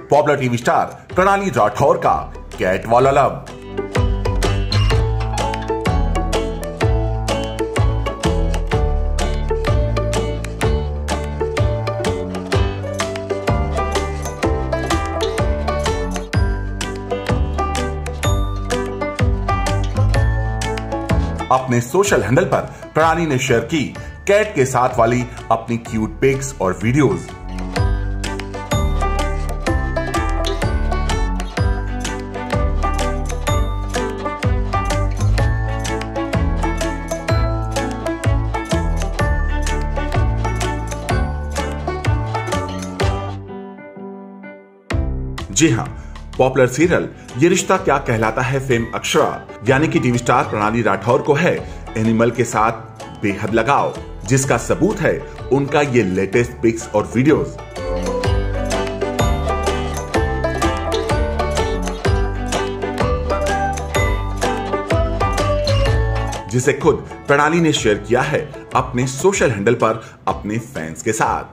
Popular TV star प्रणाली राठौर का cat वाला लव। अपने सोशल हैंडल पर प्रणाली ने शेयर की कैट के साथ वाली अपनी क्यूट पिक्स और वीडियोस। जी हां, पॉपुलर सीरियल ये रिश्ता क्या कहलाता है फेम अक्षरा यानी कि टीवी स्टार प्रणाली राठौर को है एनिमल के साथ बेहद लगाव, जिसका सबूत है उनका ये लेटेस्ट पिक्स और वीडियोस। जिसे खुद प्रणाली ने शेयर किया है अपने सोशल हैंडल पर अपने फैंस के साथ।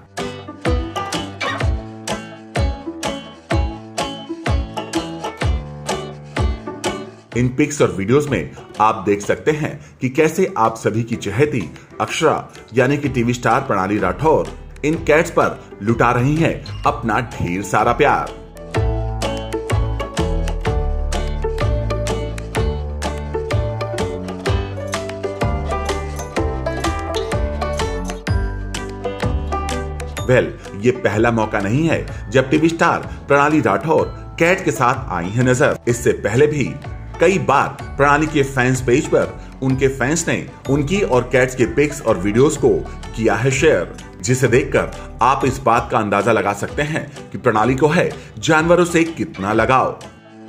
इन पिक्स और वीडियोस में आप देख सकते हैं कि कैसे आप सभी की चहेती अक्षरा यानी कि टीवी स्टार प्रणाली राठौर इन कैट्स पर लुटा रही हैं अपना ढेर सारा प्यार। ये पहला मौका नहीं है जब टीवी स्टार प्रणाली राठौर कैट के साथ आई है नजर। इससे पहले भी कई बार प्रणाली के फैंस पेज पर उनके फैंस ने उनकी और कैट्स के पिक्स और वीडियोस को किया है शेयर, जिसे देखकर आप इस बात का अंदाजा लगा सकते हैं कि प्रणाली को है जानवरों से कितना लगाव।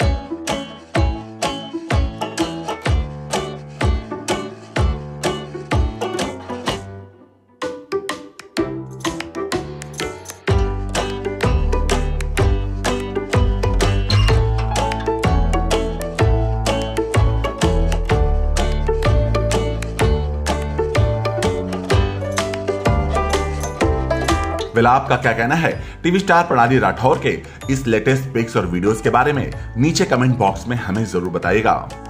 आपका क्या कहना है टीवी स्टार प्रणाली राठौर के इस लेटेस्ट पिक्स और वीडियोस के बारे में नीचे कमेंट बॉक्स में हमें जरूर बताइएगा।